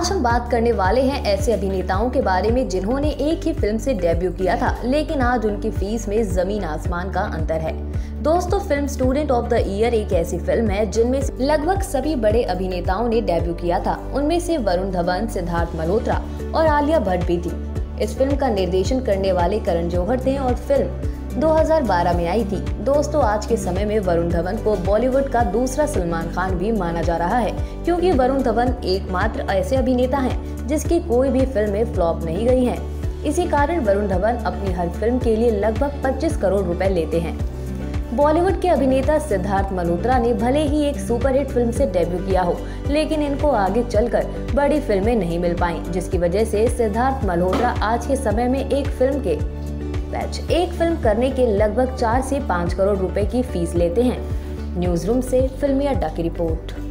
आज हम बात करने वाले हैं ऐसे अभिनेताओं के बारे में जिन्होंने एक ही फिल्म से डेब्यू किया था, लेकिन आज उनकी फीस में जमीन आसमान का अंतर है। दोस्तों, film student of the year एक ऐसी फिल्म है जिनमें लगभग सभी बड़े अभिनेताओं ने डेब्यू किया था। उनमें से वरुण धवन, सिद्धार्थ मल्होत्रा और आलिया भट्ट भी थी। इस फिल्म का निर्देशन करने वाले करण जौहर थे और फिल्म 2012 में आई थी। दोस्तों, आज के समय में वरुण धवन को बॉलीवुड का दूसरा सलमान खान भी माना जा रहा है, क्योंकि वरुण धवन एकमात्र ऐसे अभिनेता हैं जिसकी कोई भी फिल्में फ्लॉप नहीं गई हैं। इसी कारण वरुण धवन अपनी हर फिल्म के लिए लगभग 25 करोड़ रुपए लेते हैं। बॉलीवुड के अभिनेता सिद्धार्थ मल्होत्रा ने भले ही एक सुपरहिट फिल्म से डेब्यू किया हो, लेकिन इनको आगे चलकर बड़ी फिल्में नहीं मिल पाईं, जिसकी वजह से सिद्धार्थ मल्होत्रा आज के समय में एक फिल्म करने के लगभग 4 से 5 करोड़ रुपए की फीस लेते हैं। न्यूज़ रूम से फिल्मी अड्डा की रिपोर्ट।